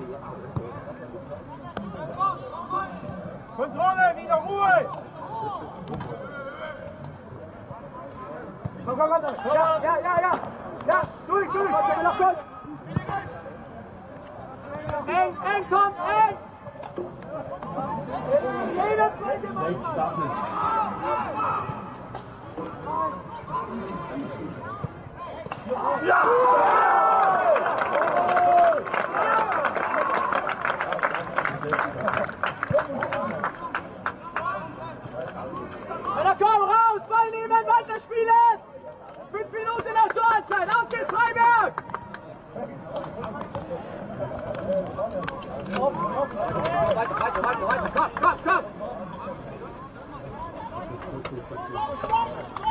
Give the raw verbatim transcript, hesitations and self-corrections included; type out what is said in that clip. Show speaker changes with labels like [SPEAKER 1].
[SPEAKER 1] Kontrolle, wieder Ruhe! Komm, komm, komm! Ja, ja, ja, ja! Ja, durch, durch! Nach Gott! Eng, eng, komm, eng! Jeder zweite Mann! Ja! Na komm, raus! Ball nehmen, weiterspielen! Fünf Minuten nach der Halbzeit! Auf geht's, Freiberg! Weiter, weiter, weiter, weiter! Komm, komm, komm!